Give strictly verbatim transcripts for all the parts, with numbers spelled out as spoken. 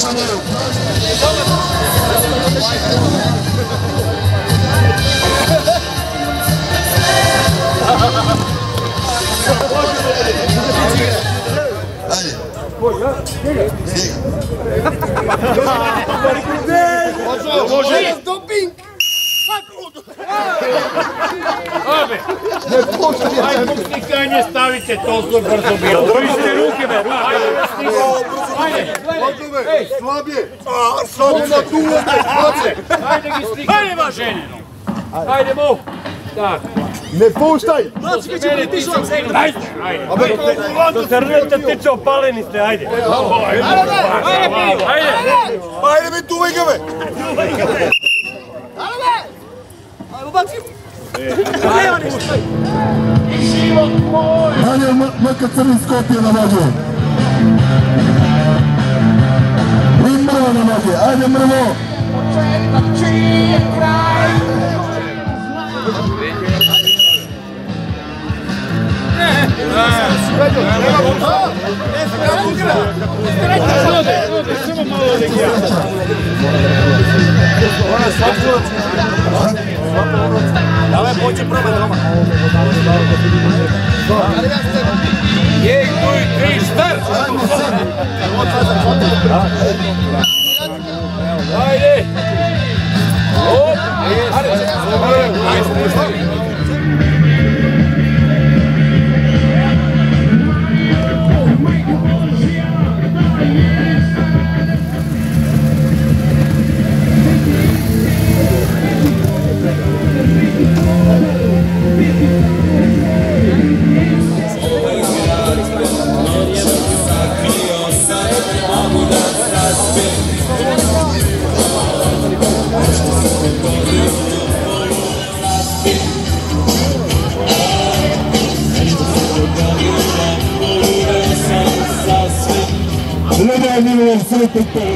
Može! Doping! Abe! Aj, mušnikanje stavite, toliko brzo bilo. Držite ruke, be, ruke! Ajde! Ajde! Slabije! Slabije na tu ovdje! Ajde gi slikaj! Ajde, va ženjeno! Ajde, mu! Tako. Ne puštaj! Znači, vi ćete ti šok se igra! Ajde! Ajde! Do se rnete tiče opaleni ste, ajde! Ajde! Ajde! Ajde mi tu vegave! Dalje neka crni Skopje na noge. I Mrvo na noge, ajde Mrvo! Čiji kraj! Давай, počet probaj doma. Jej, tu i tri, štart! Ajde! Op! Gledaj njegov sretan to.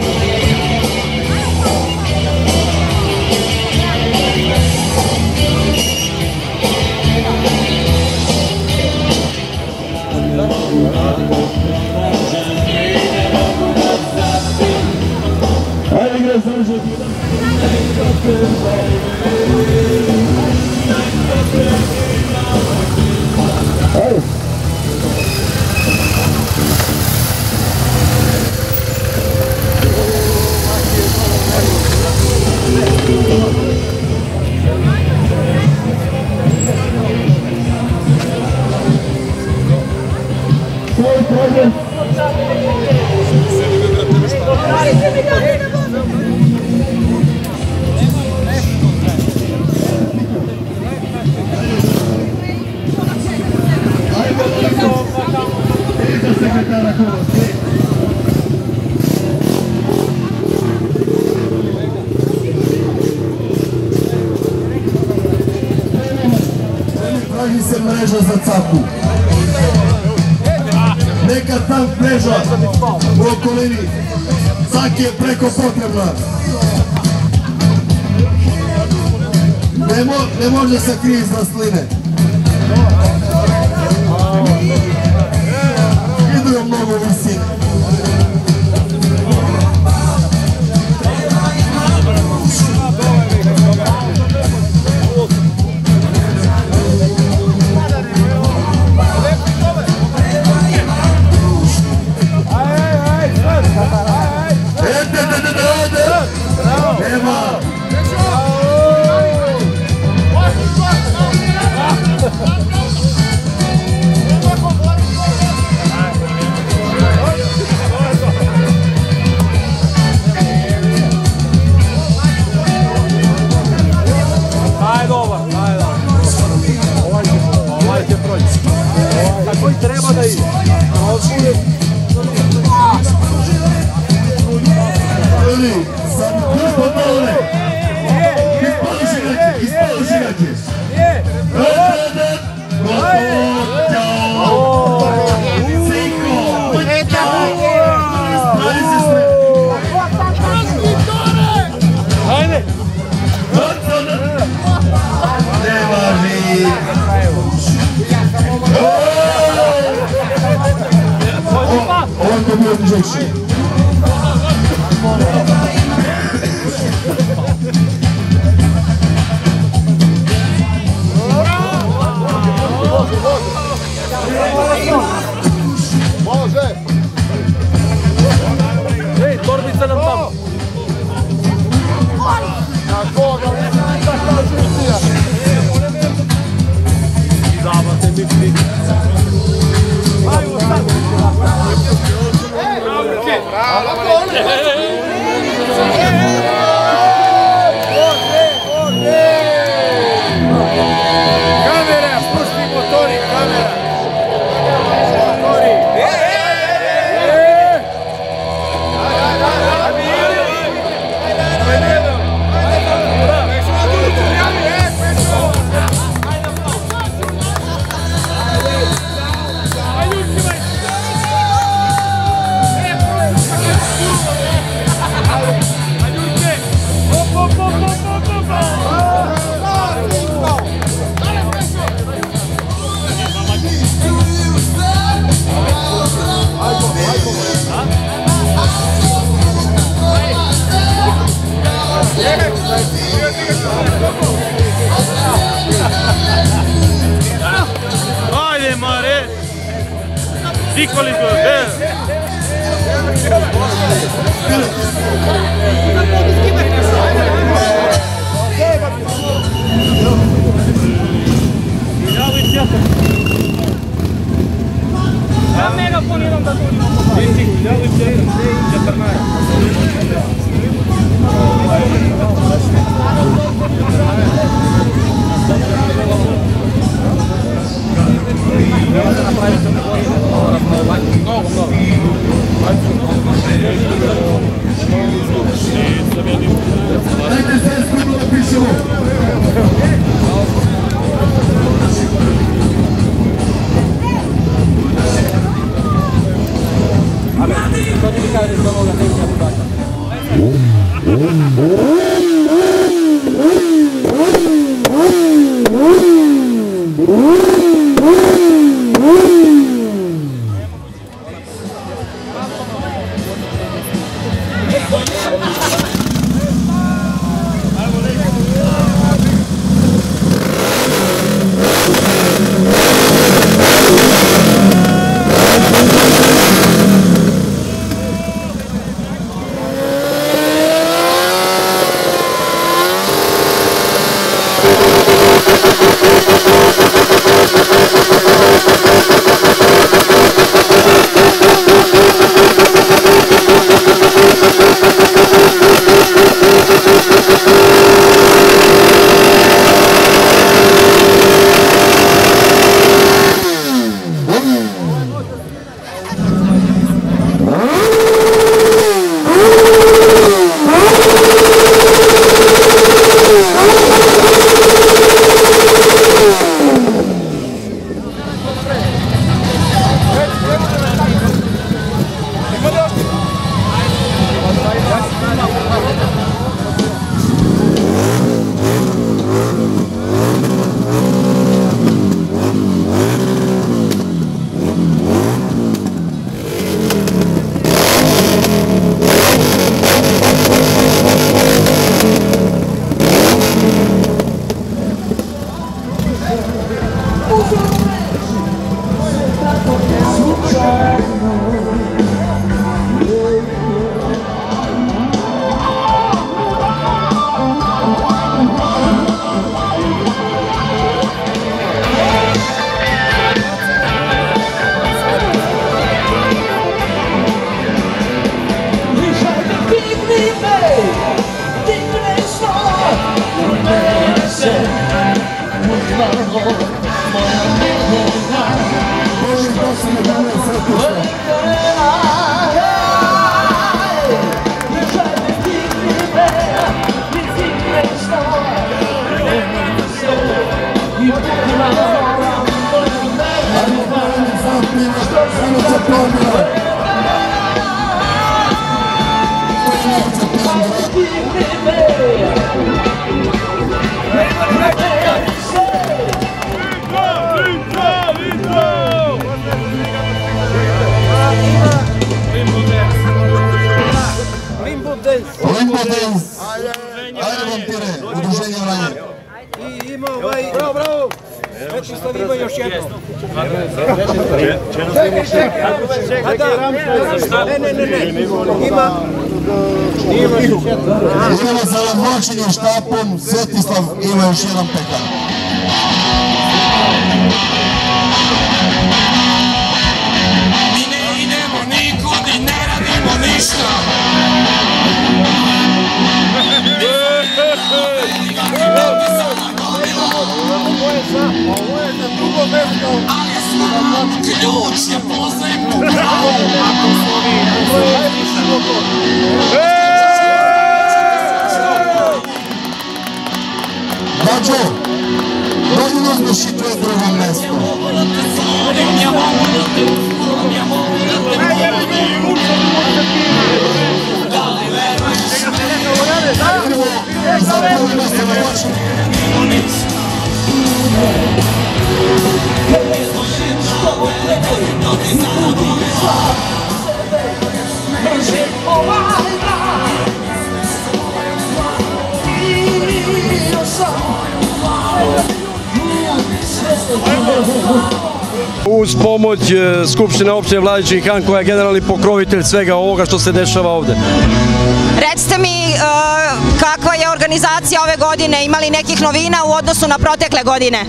Ajde igra zaržati. Ajde. Svoj problem. Sekretara Hrvatske. Traži se mreža za caku. Neka tank mreža u okolini. Cak je preko potrebna. Ne, mo, ne može se krije iznad sline. Idu je mnogo visine. Treba da ide. Ljudi, sad ispod dole. Ispali žigake, ispali žigake. Jedan, gotovo, Cinko. Spravi se sve. Ajde! Ne važi. Ovo je to bio žekši. Ej, torbica nam tamo. Zabate mi piti. Kamera, pusti motori, kamera. Motori. Ajde, Mare! Zikoli go, be! A megafon non da tu, non Dajte sve skupno da pišemo. Limbo Dance. Limbo Dance. Ajde vampire, udruženje Vranje. I ima ovaj... Bravo, bravo! Eto što ima još jedno. Čekaj, čekaj. A da, ne, ne, ne, ne. Ima... Idemo za razvlačenjem štapom, Svetislav ima još jedan pekar. Mi ne idemo nikud i ne radimo ništa. Ovo je za drugo mesto. Ali smo ključ je poznajem po pravu. Ako smo vi, Bađo, dođi nas do šitve drugo mesto. ja mogu da te uzmem, ja mogu da te volim. Da li veruješ? Idemo za drugo mesto na vašem. Uz pomoć Skupštine opštine Vladičin Han, koja je generalni pokrovitelj svega ovoga što se dešava ovde. Recite mi kakva je organizacija ove godine, imali nekih novina u odnosu na protekle godine?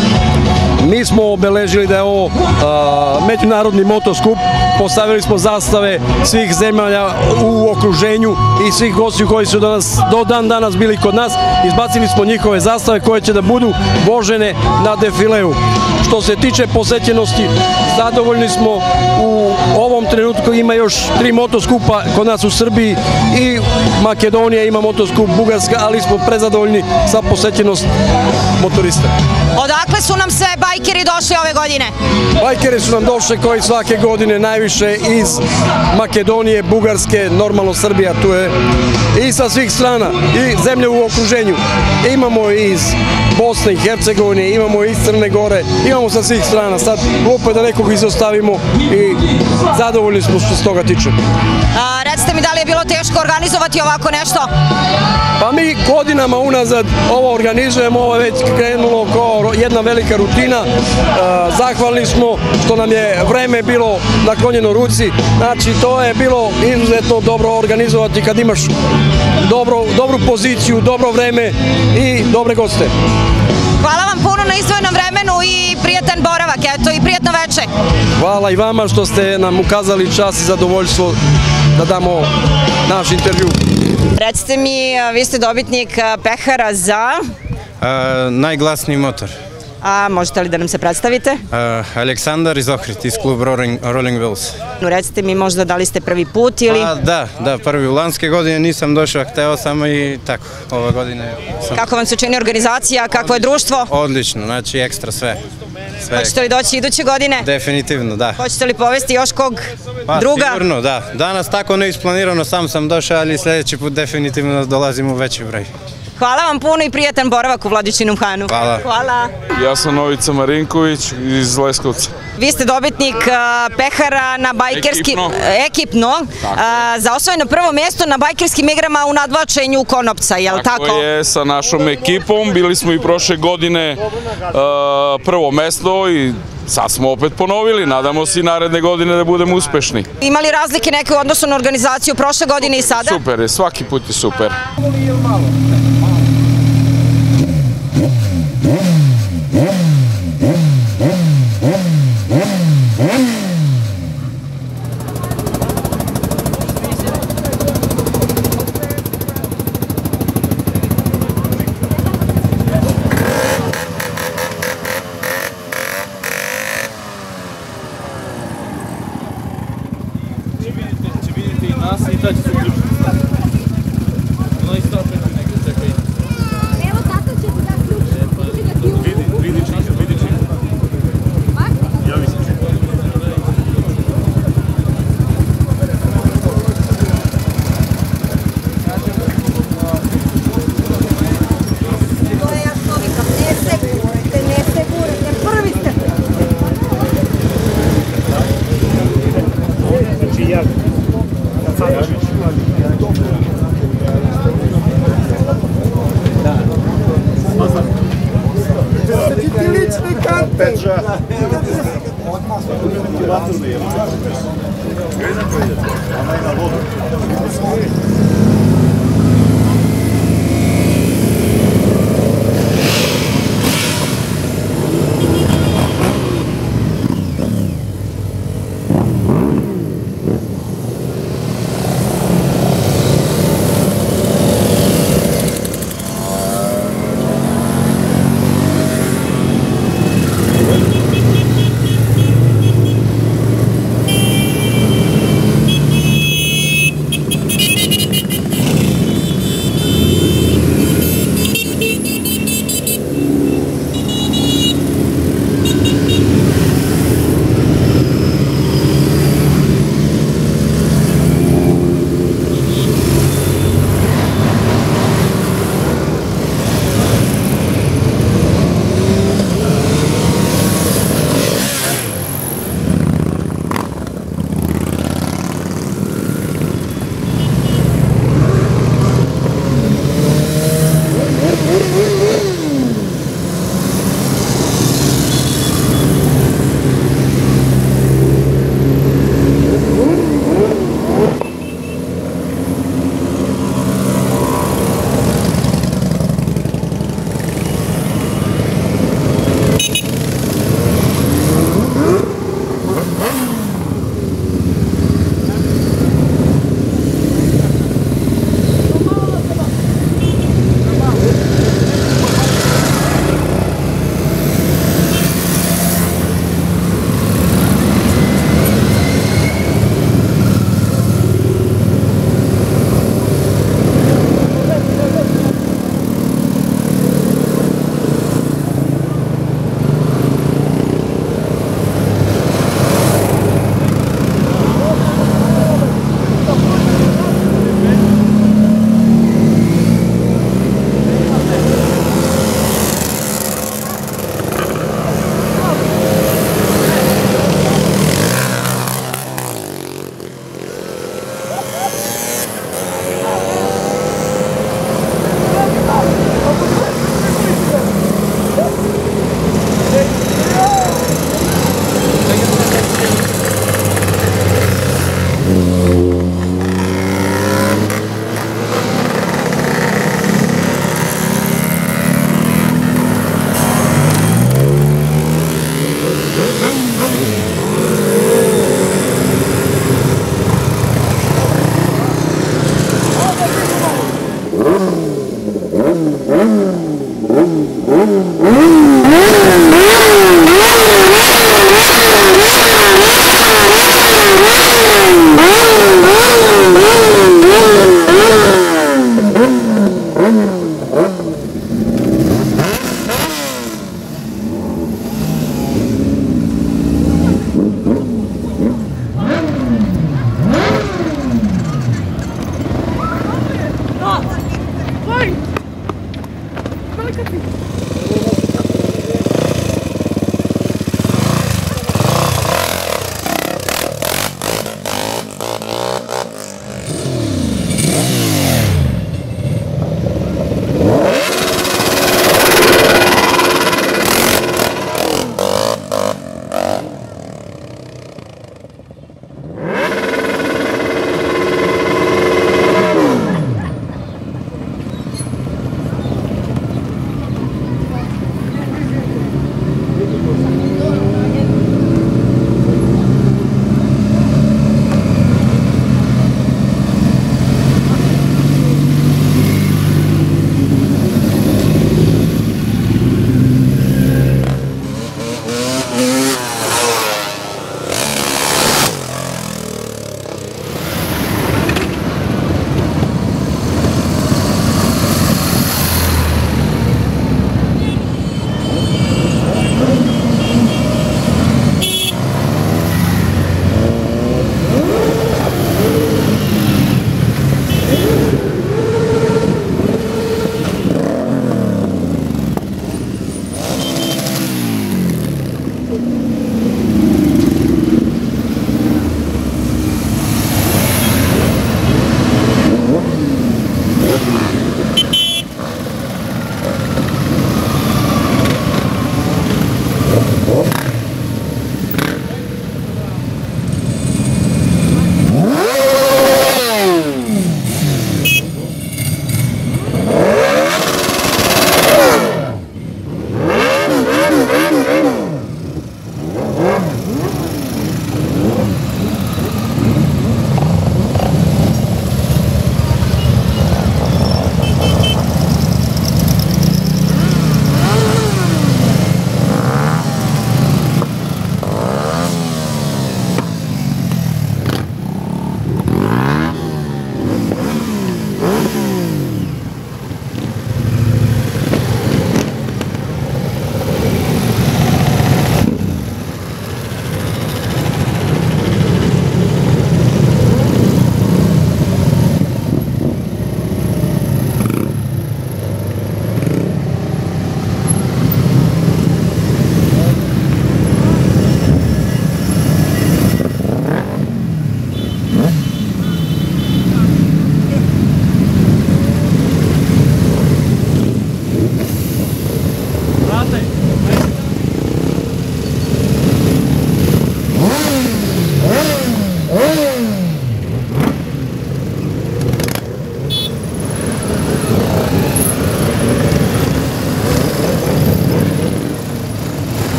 Mi smo obeležili da je ovo međunarodni motoskup, postavili smo zastave svih zemalja u okruženju i svih gostiju koji su do dan danas bili kod nas, izbacili smo njihove zastave koje će da budu vožene na defileu. Što se tiče posećenosti, zadovoljni smo. U ovom trenutku ima još tri motoskupa kod nas u Srbiji i Makedonija ima motoskup, Bugarska, ali smo prezadovoljni sa posećenost motorista. Odakle su nam sve bajkeri došli ove godine? Bajkeri su nam došli koji svake godine najviše iz Makedonije, Bugarske, normalno Srbija tu je, i sa svih strana, i zemlje u okruženju. Imamo iz Bosne i Hercegovine, imamo iz Crne Gore, imamo sa svih strana. Sad glupo je da nekog izostavimo i zadovoljni smo što se toga tiče. Recite mi, da li je bilo teško organizovati ovako nešto? Pa mi godinama unazad ovo organizujemo, ovo je već krenulo kao jedna velika rutina. Zahvalni smo što nam je vreme bilo naklonjeno ruci. Znači, to je bilo izuzetno dobro organizovati kad imaš dobru poziciju, dobro vreme i dobre goste. Hvala vam puno na izdvojenom vremenu i prijatan boravak, eto, i prijatno veče. Hvala i vama što ste nam ukazali čast i zadovoljstvo da damo naš intervju. Recite mi, vi ste dobitnik pehara za... Najglasniji motor. A možete li da nam se predstavite? Aleksandar iz Ohrid, iz kluba Rolling Wheels. Recite mi možda da li ste prvi put ili... Da, da, prvi. U lanske godine nisam došao, hteo sam i tako, ove godine sam... Kako vam se čini organizacija, kako je društvo? Odlično, znači ekstra sve. Hoćete li doći iduće godine? Definitivno, da. Hoćete li povesti još kog druga? Pa sigurno, da. Danas tako neisplanirano, sam sam došao, ali sljedeći put definitivno dolazim u veći broj. Hvala vam puno i prijatan boravak u Vladičinom Hanu. Hvala. Hvala. Ja sam Novica Marinković iz Leskovca. Vi ste dobitnik pehara na bajkerski... Ekipno. Za osvojeno prvo mjesto na bajkerskim igrama u nadvlačenju Konopca, je li tako? Tako je, sa našom ekipom. Bili smo i prošle godine prvo mesto i sad smo opet ponovili. Nadamo se i naredne godine da budemo uspešni. Ima li razlike neke u odnosu na organizaciju prošle godine i sada? Super je, svaki put je super. Će vidite i nas i tad će se uključiti.